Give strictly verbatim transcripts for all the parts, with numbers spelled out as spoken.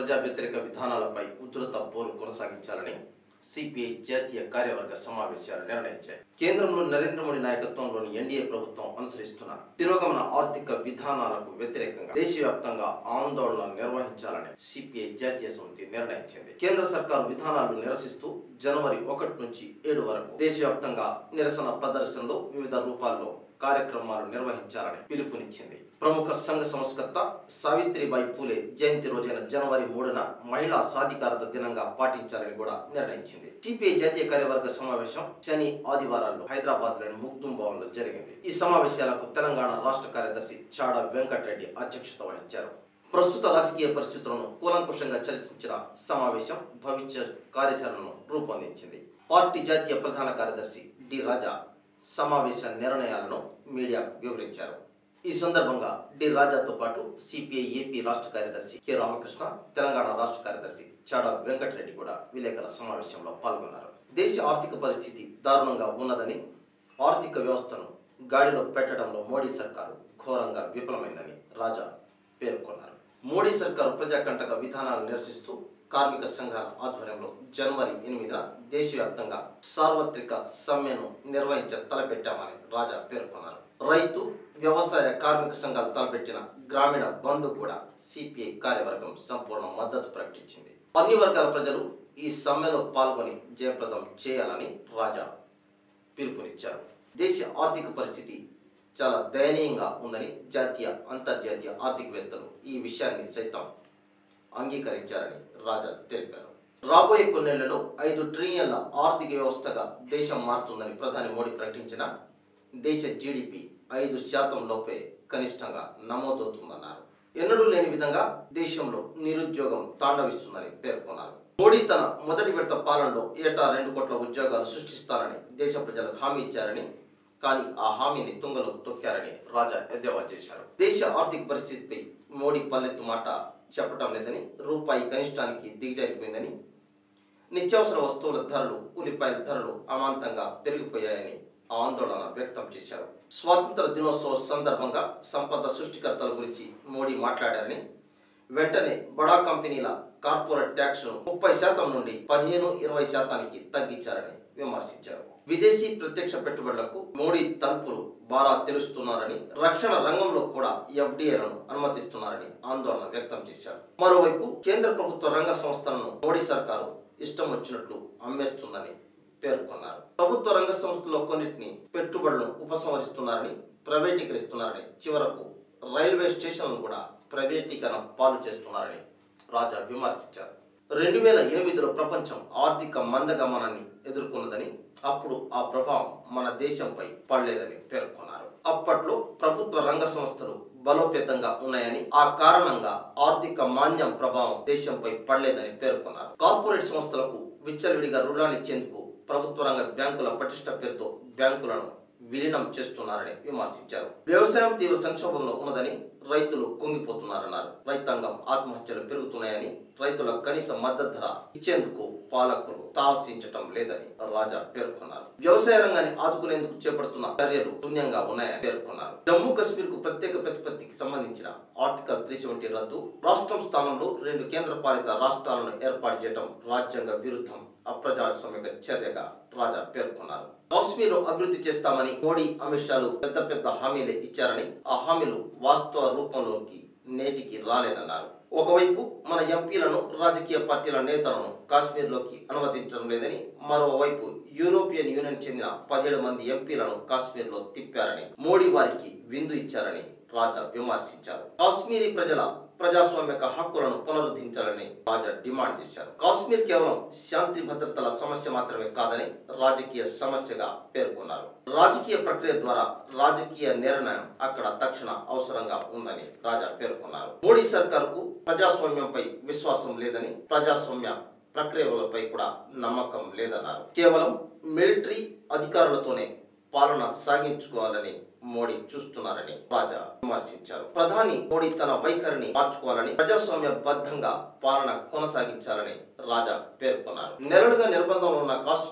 ప్రజా వ్యతిరేక విధానాలపై ఉధృత పోరు కొనసాగించాలని సిపిఐ జాతీయ కార్యవర్గ సమావేశాలు నిర్ణయించాయి. కేంద్రంలో నరేంద్ర మోడీ నాయకత్వంలోని ఎన్డీఏ ప్రభుత్వం అనుసరిస్తున్న తిరోగమన ఆర్థిక విధానాలకు వ్యతిరేకంగా దేశవ్యాప్తంగా ఆందోళన నిర్వహించాలని సిపిఐ జాతీయ సమితి నిర్ణయించింది. కేంద్ర సర్కారు విధానాలను నిరసిస్తూ జనవరి ఒకటి నుంచి ఏడు వరకు దేశవ్యాప్తంగా నిరసన ప్రదర్శనలు వివిధ రూపాల్లో కార్యక్రమాలు నిర్వహించాలని పిలుపునిచ్చింది. ప్రముఖ సంఘ సంస్కర్త సావిత్రిబాయి పూలే జయంతి రోజైన జనవరి మూడున మహిళా సాధికారత దినంగా పాటించాలని కూడా నిర్ణయించింది. సిపిఐ జాతీయ కార్యవర్గ సమావేశం శని ఆదివారాల్లో హైదరాబాద్ లోని ముగ్దుం భవన్ లో జరిగింది. ఈ సమావేశాలకు తెలంగాణ రాష్ట్ర కార్యదర్శి చాడ వెంకటరెడ్డి అధ్యక్షత వహించారు. ప్రస్తుత రాజకీయ పరిస్థితులను కూలంకుషంగా చర్చించిన సమావేశం భవిష్యత్ కార్యాచరణను రూపొందించింది. పార్టీ జాతీయ ప్రధాన కార్యదర్శి డి రాజా సమావేశ నిర్ణయాలను మీడియాకు వివరించారు. ఈ సందర్భంగా డి రాజాతో పాటు సిపిఐ ఏపీ రాష్ట్ర కార్యదర్శి కె రామకృష్ణ, తెలంగాణ రాష్ట్ర కార్యదర్శి చాడ వెంకటరెడ్డి కూడా విలేకరుల సమావేశంలో పాల్గొన్నారు. దేశ ఆర్థిక పరిస్థితి దారుణంగా ఉన్నదని, ఆర్థిక వ్యవస్థను గాడిలో పెట్టడంలో మోడీ సర్కారు ఘోరంగా విఫలమైందని రాజా పేర్కొన్నారు. మోడీ సర్కారు ప్రజాకంటక విధానాలను నిరసిస్తూ కార్మిక సంఘాల ఆధ్వర్యంలో జనవరి ఎనిమిదిన దేశవ్యాప్తంగా సార్వత్రిక సమ్మెను నిర్వహించ తలపెట్టామని రాజా పేర్కొన్నారు. రైతు, వ్యవసాయ కార్మిక సంఘాలు తలపెట్టిన గ్రామీణ బంద్ కూడా సిపిఐ కార్యవర్గం సంపూర్ణ మద్దతు ప్రకటించింది. అన్ని వర్గాల ప్రజలు ఈ సమ్మెలో పాల్గొని జయప్రదం చేయాలని రాజా పిలుపునిచ్చారు. దేశ ఆర్థిక పరిస్థితి చాలా దయనీయంగా ఉందని జాతీయ, అంతర్జాతీయ ఆర్థికవేత్తలు ఈ విషయాన్ని సైతం అంగీకరించారని రాజా తెలిపారు. రాబోయే కొన్నేళ్లలో ఐదు ట్రిలియన్ల ఆర్థిక వ్యవస్థగా దేశం మారుతుందని ప్రధాని మోడీ ప్రకటించిన దేశ జీడిపి ఐదు శాతం లోపే కనిష్టంగా నమోదవుతుందన్నారు. ఎన్నడూ లేని విధంగా దేశంలో నిరుద్యోగం తాండవిస్తుందని పేర్కొన్నారు. మోడీ తన మొదటి విడత పాలనలో ఏటా రెండు కోట్ల ఉద్యోగాలు సృష్టిస్తారని దేశ ప్రజలకు హామీ ఇచ్చారని, కానీ ఆ హామీని తుంగలో తొక్కారని రాజా ఎద్దేవా చేశారు. దేశ ఆర్థిక పరిస్థితిపై మోడీ పల్లెత్తు మాట చెప్పటం లేదని, రూపాయి కనిష్టానికి దిగజారిపోయిందని, నిత్యావసర వస్తువుల ధరలు, ఉల్లిపాయల ధరలు అమాంతంగా పెరిగిపోయాయని ఆందోళన వ్యక్తం చేశారు. స్వాతంత్ర దినోత్సవ సందర్భంగా సంపద సృష్టికర్తల గురించి మోడీ మాట్లాడారని, వెంటనే బడా కంపెనీల కార్పొరేట్ ట్యాక్స్ ముప్పై శాతం నుండి పదిహేను ఇరవై శాతానికి తగ్గించారని విమర్శించారు. విదేశీ ప్రత్యక్ష పెట్టుబడులకు మోడీ తలుపులు బారా తెరుస్తున్నారని, రక్షణ రంగంలో కూడా ఎఫ్డిఏలను అనుమతిస్తున్నారని ఆందోళన వ్యక్తం చేశారు. మరోవైపు కేంద్ర ప్రభుత్వ రంగ సంస్థలను మోడీ సర్కారు ఇష్టం వచ్చినట్లు అమ్మేస్తుందని పేర్కొన్నారు. ప్రభుత్వ రంగ సంస్థల్లో కొన్నిటిని పెట్టుబడులను ఉపసంహరిస్తున్నారని, ప్రైవేటీకరిస్తున్నారని, చివరకు రైల్వే స్టేషన్లను కూడా ప్రైవేటీకరణ పాలు చేస్తున్నారని రాజా విమర్శించారు. రెండు వేల ఎనిమిదిలో ప్రపంచం ఆర్థిక మందగమనాన్ని ఎదుర్కొన్నదని, అప్పుడు ఆ ప్రభావం మన దేశంపై పడలేదని పేర్కొన్నారు. అప్పట్లో ప్రభుత్వ రంగ సంస్థలు బలోపేతంగా ఉన్నాయని, ఆ కారణంగా ఆర్థిక మాంద్యం ప్రభావం దేశంపై పడలేదని పేర్కొన్నారు. కార్పొరేట్ సంస్థలకు విచ్చలవిడిగా రుణాలు ఇచ్చేందుకు ప్రభుత్వ రంగ బ్యాంకుల పటిష్ట పేరుతో బ్యాంకులను విలీనం చేస్తున్నారని విమర్శించారు. వ్యవసాయం తీవ్ర సంక్షోభంలో ఉన్నదని, రైతులు కుంగిపోతున్నారన్నారు. రైతాంగం ఆత్మహత్యలు పెరుగుతున్నాయని, రైతుల కనీస మద్దతు ధర ఇచ్చేందుకు పాలకులు సాహసించటం లేదని రాజా పేర్కొన్నారు. వ్యవసాయ రంగాన్ని ఆదుకునేందుకు చేపడుతున్న చర్యలు శూన్యంగా ఉన్నాయని పేర్కొన్నారు. జమ్మూ కశ్మీర్ కు ప్రత్యేక ప్రతిపత్తికి సంబంధించిన ఆర్టికల్ త్రీ సెవెంటీ రద్దు, రాష్ట్రం స్థానంలో రెండు కేంద్ర పాలిత రాష్ట్రాలను ఏర్పాటు చేయడం రాజ్యాంగ విరుద్ధం, అప్రజాస్వామిక చర్యగా రాజా పేర్కొన్నారు. కాశ్మీర్ అభివృద్ధి చేస్తామని మోడీ, అమిత్ షాలు పెద్ద పెద్ద హామీలే ఇచ్చారని, ఆ హామీలు వాస్తవ రూపంలోకి నేటికి రాలేదన్నారు. ఒకవైపు మన ఎంపీలను, రాజకీయ పార్టీల నేతలను కాశ్మీర్ లోకి అనుమతించడం లేదని, మరోవైపు యూరోపియన్ యూనియన్ చెందిన పదిహేడు మంది ఎంపీలను కాశ్మీర్ లో తిప్పారని, మోడీ వారికి విందు ఇచ్చారని రాజా విమర్శించారు. కాశ్మీరీ ప్రజల ప్రజాస్వామిక హక్కులను పునరుద్ధరించాలని రాజా డిమాండ్ చేశారు. కాశ్మీర్ కేవలం శాంతి భద్రతల సమస్య మాత్రమే కాదని, రాజకీయ సమస్యగా పేర్కొన్నారు. రాజకీయ ప్రక్రియ ద్వారా రాజకీయ నిర్ణయం అక్కడ తక్షణ అవసరంగా ఉందని రాజా పేర్కొన్నారు. మోడీ సర్కారుకు ప్రజాస్వామ్యంపై విశ్వాసం లేదని, ప్రజాస్వామ్య ప్రక్రియలపై కూడా నమ్మకం లేదన్నారు. కేవలం మిలిటరీ అధికారులతోనే పాలన సాగించుకోవాలని మోడీ చూస్తున్నారని రాజా విమర్శించారు. ప్రధాని మోడీ తన వైఖరిని మార్చుకోవాలని, ప్రజాస్వామ్య బద్ధంగా పాలన కొనసాగించాలని రాజా పేర్కొన్నారు. నెలలుగా నిర్బంధంలో ఉన్న కాశ్మీరీ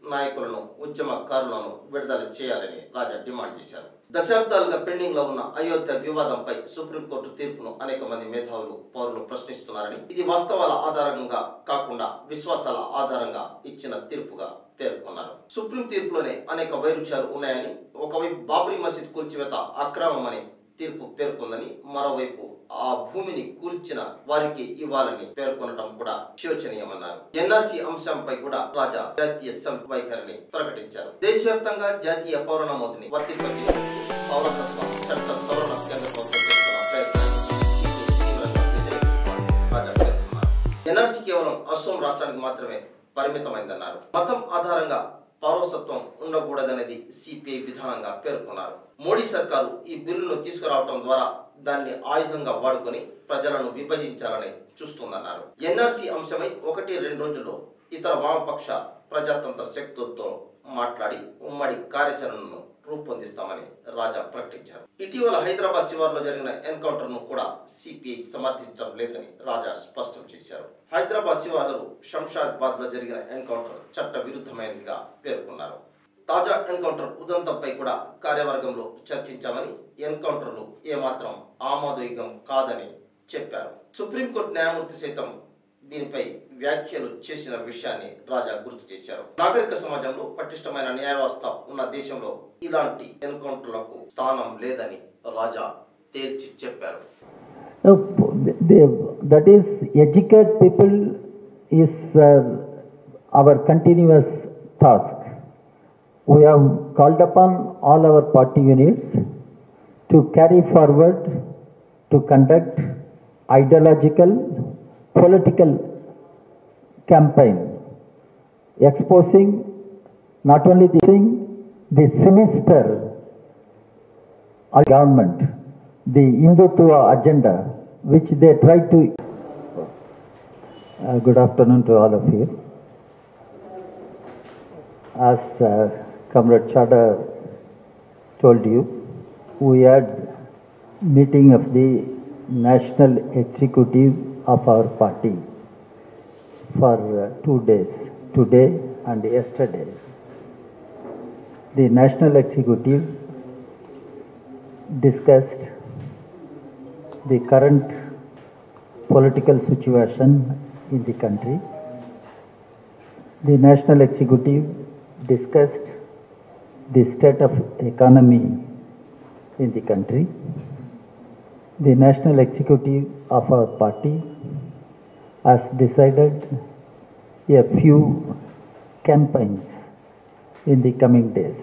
నాయకులను ఉద్యమకారులను విడుదల చేయాలని రాజా డిమాండ్ చేశారు. దశాబ్దాలుగా పెండింగ్ లో ఉన్న అయోధ్య వివాదంపై సుప్రీంకోర్టు తీర్పును అనేక మంది మేధావులు పౌరులు ప్రశ్నిస్తున్నారని, ఇది వాస్తవాల ఆధారంగా కాకుండా విశ్వాసాల ఆధారంగా ఇచ్చిన తీర్పుగా పేర్కొన్నారు. సుప్రీం తీర్పులోనే అనేక వైరుధ్యాలు ఉన్నాయని, ఒకవైపు బాబ్రీ మసీద్ కూల్చివేత అక్రమమని తీర్పు పేర్కొందని, మరోవైపు ఆ భూమిని కూల్చిన వారికి ఇవ్వాలని పేర్కొనడం కూడా శోచనీయమన్నారు. ఎన్ఆర్సీ అంశంపై కూడా రాజా జాతీయ వైఖరిని ప్రకటించారు. దేశవ్యాప్తంగా జాతీయ పౌర నమోదుని వర్తింపజేసేందుకు పౌరసత్వ చట్ట సవరణ కేంద్ర ప్రభుత్వం చేస్తున్న ప్రయత్నాన్ని రాజా పేర్కొన్నారు. ఎన్ఆర్సీ కేవలం అస్సోం రాష్ట్రానికి మాత్రమే పరిమితమైందన్నారు. మతం ఆధారంగా పౌరసత్వం ఉండకూడదనేది సిపిఐ విధానంగా పేర్కొన్నారు. మోడీ సర్కారు ఈ బిల్లును తీసుకురావడం ద్వారా దాన్ని ఆయుధంగా వాడుకొని ప్రజలను విభజించాలని చూస్తుందన్నారు. ఎన్ఆర్సీ అంశమై ఒకటి రెండు రోజుల్లో ఇతర వామపక్ష ప్రజాతంత్ర శక్తులతో మాట్లాడి ఉమ్మడి కార్యాచరణను రూపొందిస్తామని రాజా ప్రకటించారు. ఇటీవల హైదరాబాద్ శివార్లో జరిగిన ఎన్కౌంటర్ ను కూడా సిపిఐ సమర్థించడం లేదని రాజా స్పష్టం చేశారు. హైదరాబాద్ శివార్లో శంషాబాద్ లో జరిగిన ఎన్కౌంటర్ చట్ట విరుద్ధమైనదిగా పేర్కొన్నారు. తాజా ఎన్కౌంటర్ ఉదంతంపై కూడా కార్యవర్గంలో చర్చించామని, ఎన్కౌంటర్లు ఏమాత్రం ఆమోదయోగ్యం కాదని చెప్పారు. సుప్రీంకోర్టు న్యాయమూర్తి సైతం దీనిపై వ్యాఖ్యలు చేసిన విషయాన్ని రాజా గుర్తు చేశారు. నాగరిక సమాజంలో పటిష్టమైన న్యాయ వ్యవస్థ ఉన్న దేశంలో ఇలాంటి ఎన్కౌంటర్లకు స్థానం లేదని రాజా తేల్చి చెప్పారు. That is, educate people is uh, our continuous task. We have called upon all our party units to carry forward, to conduct ideological, political campaign, exposing not only the, the sinister government, the Hindutva agenda, which they try to... Uh, good afternoon to all of you. As uh, Comrade Chada told you, we had meeting of the national executive of our party for uh, two days, today and yesterday. The national executive discussed the current political situation in the country. The national executive discussed the state of economy in the country. The national executive of our party has decided a few campaigns in the coming days.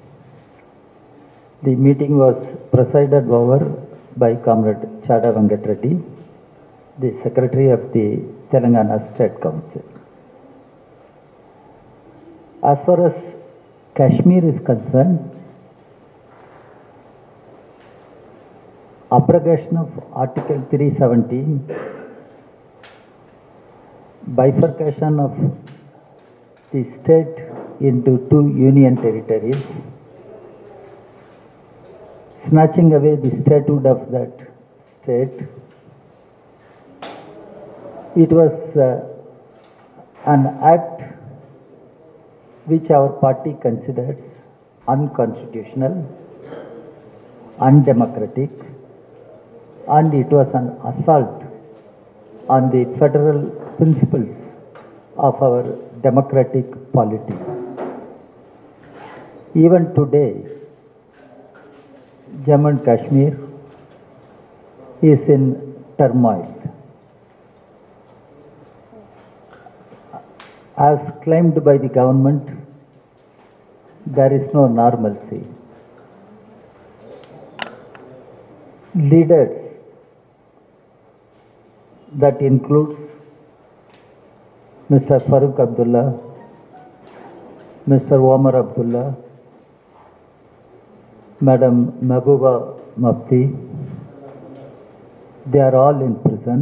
The meeting was presided over by Comrade Chada Venkat Reddy, the Secretary of the Telangana State Council. As far as Kashmir is concerned, abrogation of Article three seventeen, bifurcation of the state into two union territories, snatching away the statehood of that state. It was uh, an act which our party considers unconstitutional, undemocratic, and it was an assault on the federal principles of our democratic polity. Even today, Jammu and Kashmir is in turmoil. As claimed by the government, there is no normalcy. Leaders, that includes Mister Farooq Abdullah, Mister Omar Abdullah, Madam Mehbooba Mufti, they are all in prison.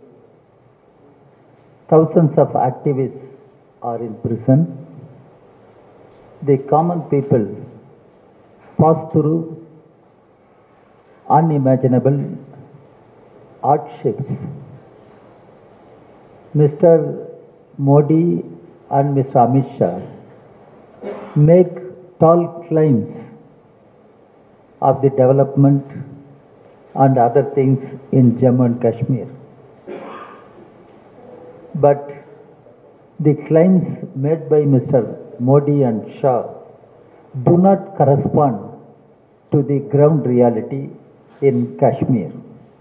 Thousands of activists are in prison. The common people pass through unimaginable hardships. Mister Modi and Mister Amit Shah make tall claims of the development and other things in Jammu and Kashmir. But the claims made by Mister Modi and Shah do not correspond to the ground reality in Kashmir.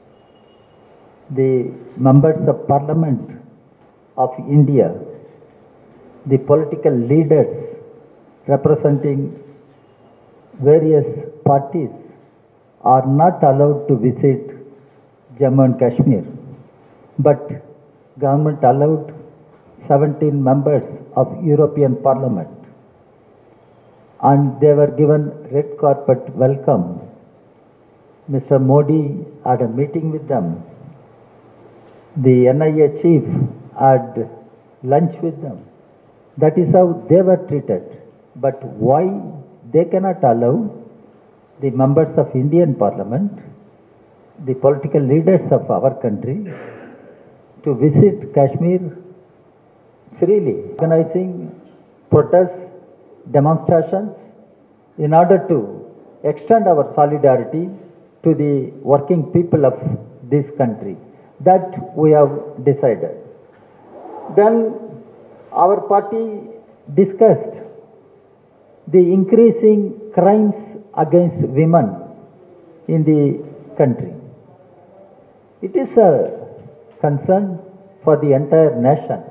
The members of Parliament of India, the political leaders representing various parties are not allowed to visit Jammu and Kashmir, but government allowed seventeen members of European Parliament, and they were given red carpet welcome. Mister Modi had a meeting with them. The N I A chief had lunch with them. That is how they were treated. But why they cannot allow the members of Indian Parliament, the political leaders of our country, to visit Kashmir freely, organizing protests, demonstrations, in order to extend our solidarity to the working people of this country. That we have decided. Then our party discussed the increasing crimes against women in the country. It is a concern for the entire nation,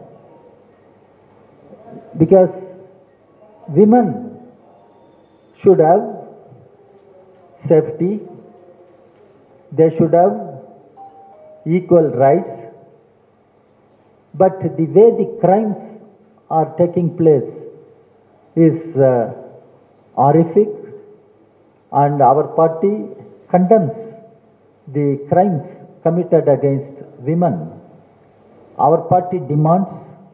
because women should have safety, they should have equal rights, but the way the crimes are taking place is uh, horrific, and our party condemns the crimes committed against women. Our party demands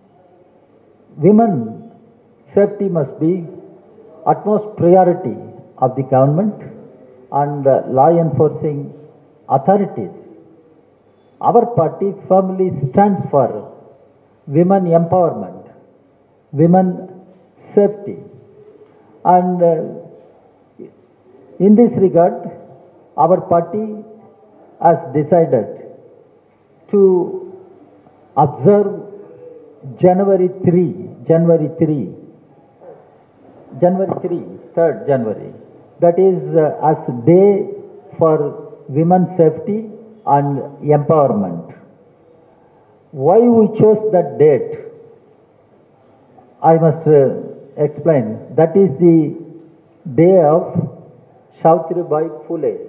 women safety must be utmost priority of the government and uh, law enforcing authorities. Our party firmly stands for women empowerment, women safety, and uh, in this regard, our party has decided to observe January third, January third, January third, third January, that is uh, as day for women's safety and empowerment. Why we chose that date, I must uh, explain. That is the day of Savitribai Phule.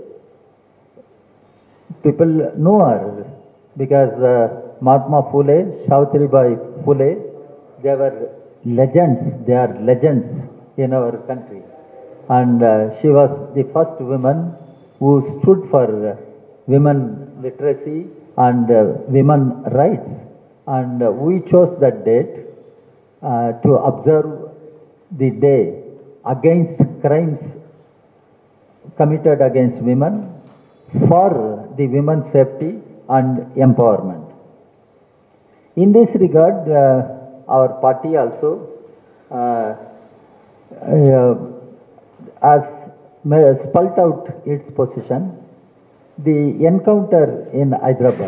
People know her because uh, Mahatma Phule, Savitribai Phule, they were legends, they are legends in our country. And uh, she was the first woman who stood for uh, women literacy and uh, women rights. And uh, we chose that date uh, to observe the day against crimes committed against women, for the women's safety and empowerment. In this regard, uh, our party also uh, uh, has spelled out its position. The encounter in Hyderabad,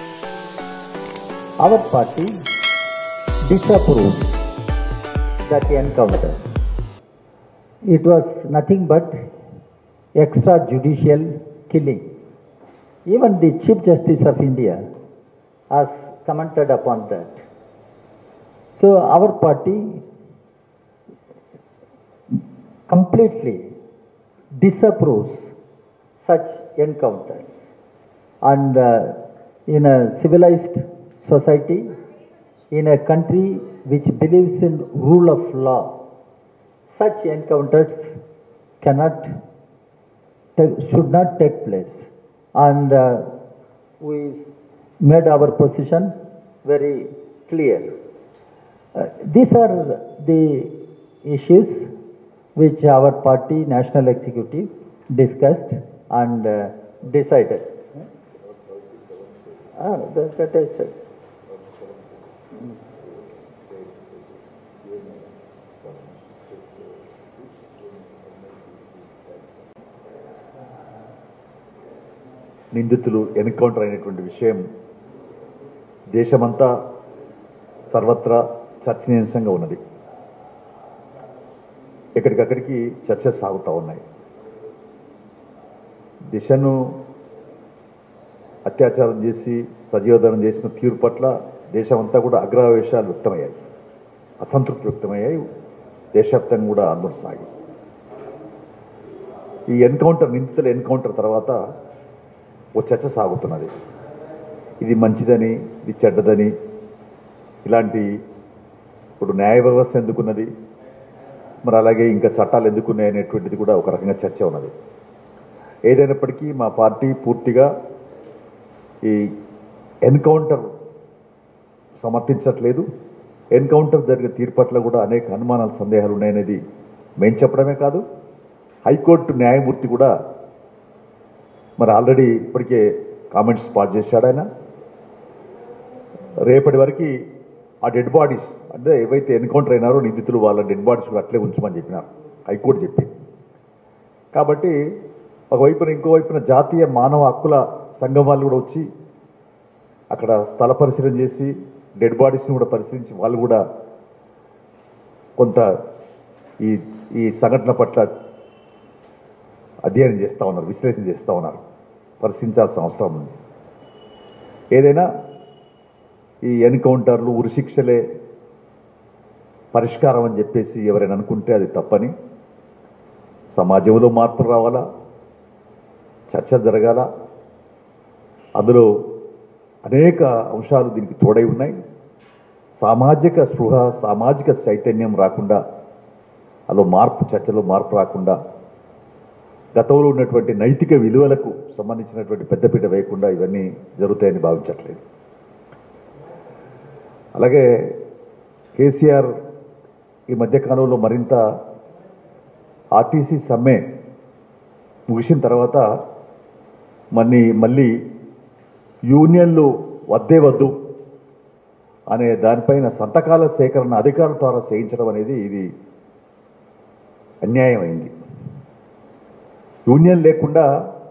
our party disapproves that encounter. It was nothing but extrajudicial killing. Even the Chief Justice of India has commented upon that. So our party completely disapproves such encounters. And uh, in a civilized society, in a country which believes in rule of law, such encounters cannot, should not take place. And uh, we made our position very clear. Uh, these are the issues which our party national executive discussed and uh, decided. Ah, that, that I said. నిందితులు encounter అయినటువంటి విషయం దేశమంతా సర్వత్రా చర్చనీయాంశంగా ఉన్నది. ఎక్కడికక్కడికి చర్చలు సాగుతూ ఉన్నాయి. దిశను అత్యాచారం చేసి సజీవదనం చేసిన తీరు పట్ల దేశమంతా కూడా అగ్రవేశాలు వ్యక్తమయ్యాయి, అసంతృప్తి వ్యక్తమయ్యాయి. దేశవ్యాప్తంగా కూడా ఆందోళన సాగి ఈ ఎన్కౌంటర్ నిందితుల ఎన్కౌంటర్ తర్వాత ఓ చర్చ సాగుతున్నది. ఇది మంచిదని, ఇది చెడ్డదని, ఇలాంటి ఇప్పుడు న్యాయ వ్యవస్థ ఎందుకున్నది, మరి అలాగే ఇంకా చట్టాలు ఎందుకున్నాయి అనేటువంటిది కూడా ఒక రకంగా చర్చ ఉన్నది. ఏదైనప్పటికీ మా పార్టీ పూర్తిగా ఈ ఎన్కౌంటర్ సమర్థించట్లేదు. ఎన్కౌంటర్ జరిగిన తీరు పట్ల కూడా అనేక అనుమానాలు, సందేహాలు ఉన్నాయనేది మేము చెప్పడమే కాదు, హైకోర్టు న్యాయమూర్తి కూడా మరి ఆల్రెడీ ఇప్పటికే కామెంట్స్ పాస్ చేశాడు. ఆయన రేపటి వరకు ఆ డెడ్ బాడీస్ అంటే ఏవైతే ఎన్కౌంటర్ అయినారో నిందితులు వాళ్ళ డెడ్ బాడీస్ కూడా అట్లే ఉంచమని చెప్పినారు, హైకోర్టు చెప్పింది. కాబట్టి ఒకవైపున ఇంకోవైపున జాతీయ మానవ హక్కుల సంఘం వాళ్ళు కూడా వచ్చి అక్కడ స్థల పరిశీలన చేసి డెడ్ బాడీస్ని కూడా పరిశీలించి వాళ్ళు కూడా కొంత ఈ ఈ సంఘటన పట్ల అధ్యయనం చేస్తూ ఉన్నారు, విశ్లేషణ చేస్తూ ఉన్నారు, పరిశీలించాల్సిన అవసరం ఉంది. ఏదైనా ఈ ఎన్కౌంటర్లు, ఉరిశిక్షలే పరిష్కారం అని చెప్పేసి ఎవరైనా అనుకుంటే అది తప్పని, సమాజంలో మార్పులు రావాలా, చర్చలు జరగాల. అందులో అనేక అంశాలు దీనికి తోడై ఉన్నాయి. సామాజిక స్పృహ, సామాజిక చైతన్యం రాకుండా, అలా మార్పు, చర్చలో మార్పు రాకుండా, గతంలో ఉన్నటువంటి నైతిక విలువలకు సంబంధించినటువంటి పెద్దపీట వేయకుండా ఇవన్నీ జరుగుతాయని భావించట్లేదు. అలాగే కేసీఆర్ ఈ మధ్యకాలంలో మరింత ఆర్టీసీ సమ్మె ముగిసిన తర్వాత మళ్ళీ మళ్ళీ యూనియన్లు వద్దే వద్దు అనే దానిపైన సంతకాల సేకరణ అధికారుల ద్వారా చేయించడం అనేది ఇది అన్యాయమైంది. యూనియన్ లేకుండా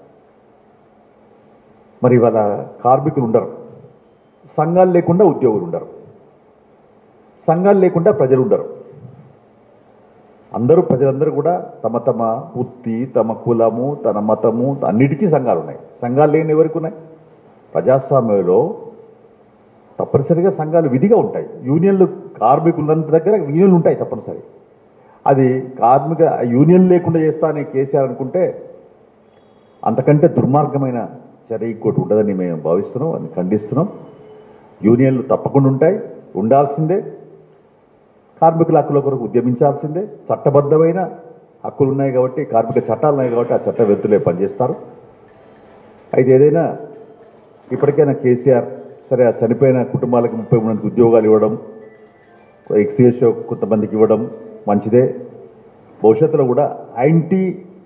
మరి వాళ్ళ కార్మికులు ఉండరు, సంఘాలు లేకుండా ఉద్యోగులు ఉండరు, సంఘాలు లేకుండా ప్రజలు ఉండరు. అందరూ ప్రజలందరూ కూడా తమ తమ వృత్తి, తమ కులము, తన మతము అన్నిటికీ సంఘాలు ఉన్నాయి. సంఘాలు లేని ఎవరికి ఉన్నాయి? ప్రజాస్వామ్యంలో తప్పనిసరిగా సంఘాలు విధిగా ఉంటాయి. యూనియన్లు కార్మికులంత దగ్గర యూనియన్లు ఉంటాయి తప్పనిసరి. అది కార్మిక యూనియన్ లేకుండా చేస్తా అని కేసీఆర్ అనుకుంటే అంతకంటే దుర్మార్గమైన చర్య ఇంకోటి ఉండదని మేము భావిస్తున్నాం, అని ఖండిస్తున్నాం. యూనియన్లు తప్పకుండా ఉంటాయి, ఉండాల్సిందే. కార్మికుల హక్కుల కొరకు ఉద్యమించాల్సిందే. చట్టబద్ధమైన హక్కులు ఉన్నాయి కాబట్టి, కార్మిక చట్టాలు ఉన్నాయి కాబట్టి ఆ చట్ట వ్యక్తులే పనిచేస్తారు. అయితే ఏదైనా ఇప్పటికైనా కేసీఆర్ సరే ఆ చనిపోయిన కుటుంబాలకు ముప్పై మూడు మందికి ఉద్యోగాలు ఇవ్వడం, ఎక్స్గ్రేషియో కొంతమందికి ఇవ్వడం మంచిదే. భవిష్యత్తులో కూడా యాంటీ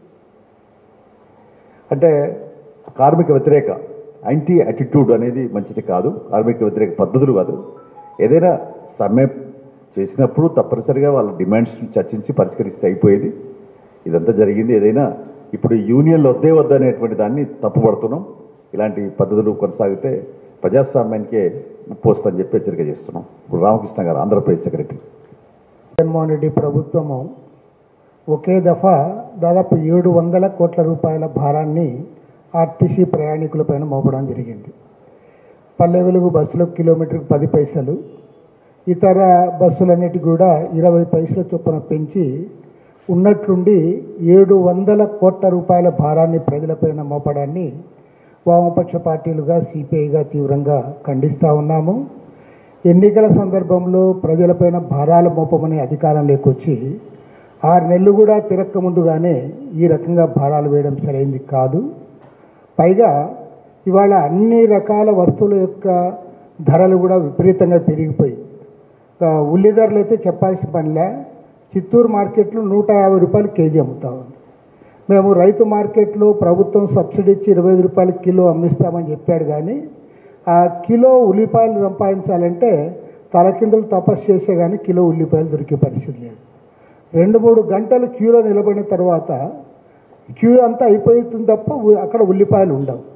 అంటే కార్మిక వ్యతిరేక యాంటీ యాటిట్యూడ్ అనేది మంచిది కాదు, కార్మిక వ్యతిరేక పద్ధతులు కాదు. ఏదైనా సమ్మె చేసినప్పుడు తప్పనిసరిగా వాళ్ళ డిమాండ్స్ చర్చించి పరిష్కరిస్తే అయిపోయేది. ఇదంతా జరిగింది. ఏదైనా ఇప్పుడు యూనియన్లు వద్దే వద్దనేటువంటి దాన్ని తప్పుపడుతున్నాం. ఇలాంటి పద్ధతులు కొనసాగితే ప్రజాస్వామ్యానికే ముప్పు వస్తుందని చెప్పి హెచ్చరిక చేస్తున్నాం. ఇప్పుడు రామకృష్ణ గారు, ఆంధ్రప్రదేశ్ సెక్రటరీ. జగన్మోహన్ రెడ్డి ప్రభుత్వము ఒకే దఫా దాదాపు ఏడు వందల కోట్ల రూపాయల భారాన్ని ఆర్టీసీ ప్రయాణికులపైన మోపడం జరిగింది. పల్లె వెలుగు బస్సులకు కిలోమీటర్కి పది పైసలు, ఇతర బస్సులన్నిటికీ కూడా ఇరవై పైసల చొప్పున పెంచి ఉన్నట్లుండి ఏడు వందల కోట్ల రూపాయల భారాన్ని ప్రజలపైన మోపడాన్ని వామపక్ష పార్టీలుగా సిపిఐగా తీవ్రంగా ఖండిస్తూ ఉన్నాము. ఎన్నికల సందర్భంలో ప్రజలపైన భారాలు మోపమని అధికారంలోకి వచ్చి ఆరు నెలలు కూడా తిరక్క ముందుగానే ఈ రకంగా భారాలు వేయడం సరైంది కాదు. పైగా ఇవాళ అన్ని రకాల వస్తువుల యొక్క ధరలు కూడా విపరీతంగా పెరిగిపోయి, ఉల్లి ధరలు అయితే చెప్పాల్సిన పనిలే. చిత్తూరు మార్కెట్లో నూట యాభై రూపాయలు కేజీ అమ్ముతా ఉంది. మేము రైతు మార్కెట్లో ప్రభుత్వం సబ్సిడీ ఇచ్చి ఇరవై ఐదు రూపాయలు కిలో అమ్మిస్తామని చెప్పాడు, కానీ ఆ కిలో ఉల్లిపాయలు సంపాదించాలంటే తలకిందులు తపస్సు చేసే కానీ కిలో ఉల్లిపాయలు దొరికే పరిస్థితి లేదు. రెండు మూడు గంటలు క్యూలో నిలబడిన తర్వాత క్యూ అంతా అయిపోతుంది తప్ప అక్కడ ఉల్లిపాయలు ఉండవు.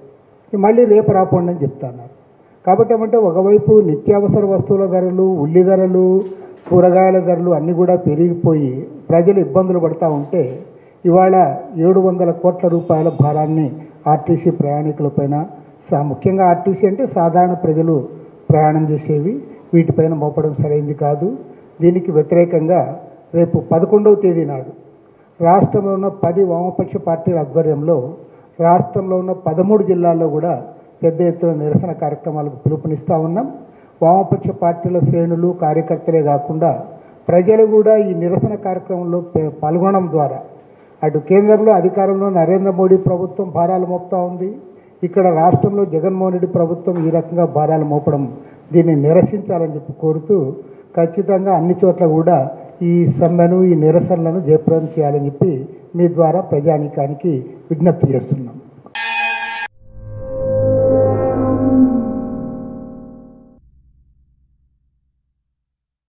మళ్ళీ రేపు రాపోండి అని చెప్తున్నారు. కాబట్టి ఏమంటే ఒకవైపు నిత్యావసర వస్తువుల ధరలు, ఉల్లి ధరలు, కూరగాయల ధరలు అన్నీ కూడా పెరిగిపోయి ప్రజలు ఇబ్బందులు పడుతూ ఉంటే ఇవాళ ఏడు వందల కోట్ల రూపాయల భారాన్ని ఆర్టీసీ ప్రయాణికులపైన, ముఖ్యంగా ఆర్టీసీ అంటే సాధారణ ప్రజలు ప్రయాణం చేసేవి, వీటిపైన మోపడం సరైంది కాదు. దీనికి వ్యతిరేకంగా రేపు పదకొండవ తేదీ నాడు రాష్ట్రంలో ఉన్న పది వామపక్ష పార్టీల ఆధ్వర్యంలో రాష్ట్రంలో ఉన్న పదమూడు జిల్లాల్లో కూడా పెద్ద ఎత్తున నిరసన కార్యక్రమాలకు పిలుపునిస్తూ ఉన్నాం. వామపక్ష పార్టీల శ్రేణులు, కార్యకర్తలే కాకుండా ప్రజలు కూడా ఈ నిరసన కార్యక్రమంలో పాల్గొనడం ద్వారా అటు కేంద్రంలో అధికారంలో నరేంద్ర మోడీ ప్రభుత్వం భారాలు మోపుతూ ఉంది, ఇక్కడ రాష్ట్రంలో జగన్మోహన్ రెడ్డి ప్రభుత్వం ఈ రకంగా భారాలు మోపడం దీన్ని నిరసించాలని చెప్పి కోరుతూ ఖచ్చితంగా అన్ని చోట్ల కూడా ఈ సమ్మెను, ఈ నిరసనలను జయప్రదం చేయాలని చెప్పి మీ ద్వారా ప్రజానీకానికి విజ్ఞప్తి చేస్తున్నాం.